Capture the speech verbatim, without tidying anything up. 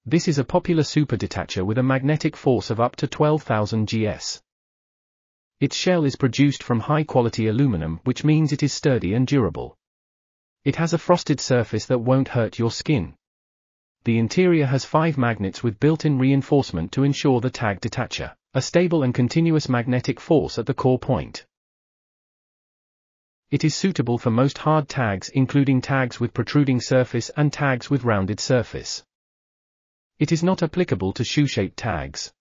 This is a popular super detacher with a magnetic force of up to twelve thousand grams. Its shell is produced from high-quality aluminum, which means it is sturdy and durable. It has a frosted surface that won't hurt your skin. The interior has five magnets with built-in reinforcement to ensure the tag detacher a stable and continuous magnetic force at the core point. It is suitable for most hard tags, including tags with protruding surface and tags with rounded surface. It is not applicable to shoe-shaped tags.